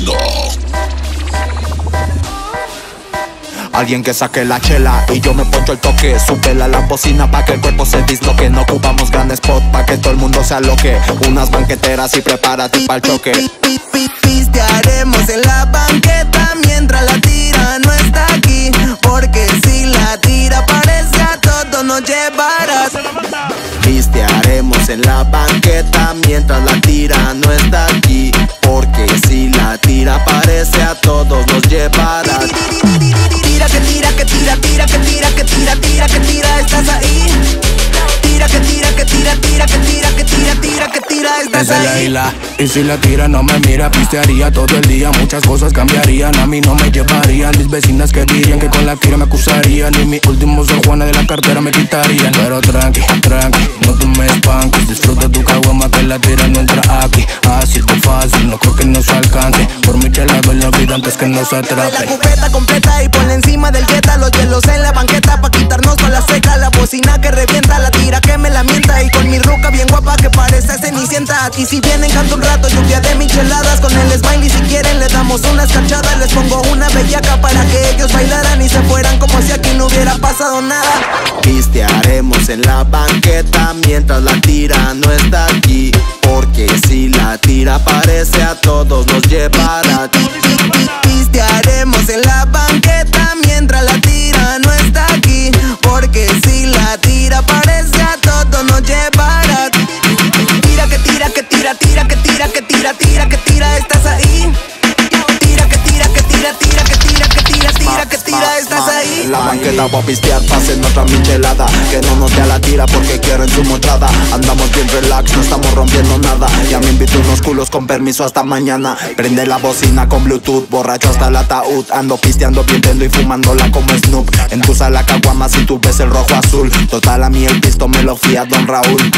Mundo. Alguien que saque la chela y yo me poncho el toque. Súbela a la bocina pa' que el cuerpo se disloque. No ocupamos gran spot pa' que todo el mundo se aloque. Unas banqueteras y prepárate pa'l choque. Pistearemos en la banqueta mientras la tira no está aquí. Porque si la tira parece a todos nos llevarás. Pistearemos en la banqueta mientras la tira no está aquí. Porque si la tira parece a todos nos llevarás. Tira que tira que tira, tira que tira que tira, tira que tira, estás ahí. Tira que tira que tira, tira que tira que tira, tira que tira, estás ahí. Esa es la isla, y si la tira no me mira, pistearía todo el día, muchas cosas cambiarían, a mí no me llevarían. Mis vecinas que dirían que con la tira me acusarían, y mi último Sor Juana de la cartera me quitarían. Pero tranqui, tranqui, no te me espanques, disfruta tu caguama que la tira no entra aquí. Así de fácil, no creo que nos alcance, por mi chela doy la vida antes que nos atrape. La cubeta completa y ponle encima del jetta, los hielos en la banqueta pa' quitarnos toda la seca. La bocina que revienta, la tira que me la mienta, y con mi ruca bien guapa que parece cenicienta. Y si vienen canto un rato, lluvia de micheladas, con el smiley si quieren le damos unas cachadas. Les pongo una bellaca para que ellos bailaran y se fueran como si aquí no hubiera pasado nada. Pistearemos en la banqueta mientras la tira no está aquí. Porque si la tira parece a todos nos llevará. Pistearemos en la banqueta mientras la tira no está aquí. Porque si la tira parece a todos nos llevará. Tira que tira que tira, tira que tira que tira, tira que tira, estás ahí. Tira que tira que tira, tira que tira que tira, tira que tira, estás ahí. En la banqueta voy a pistear, pasen otra michelada. Que no nos dé la tira porque quieren su mostrada. Andamos bien relax, no estamos rompiendo nada. Ya me invito unos culos con permiso hasta mañana. Prende la bocina con Bluetooth, borracho hasta el ataúd. Ando pisteando, pidiendo y fumándola como Snoop. En tu sala caguama si tú ves el rojo azul. Total a mí el pisto me lo fía Don Raúl.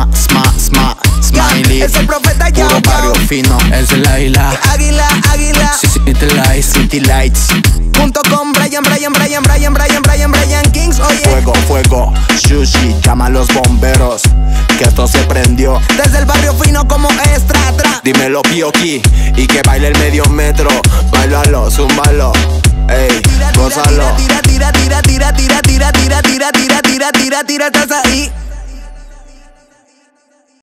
Smiley. Es el profeta ya. Puro barrio fino. Esa es la isla, Águila, águila. City Lights. .com, Brian Kings, oye. Fuego, fuego, sushi, llama a los bomberos. Que esto se prendió. Desde el barrio fino como extra, tra. Dímelo Pioki y que baile el medio metro. Bailalo, zúmbalo, ey, gózalo. Tira, tira, tira, tira, tira, tira, tira, tira, tira, tira, tira, tira, estás ahí.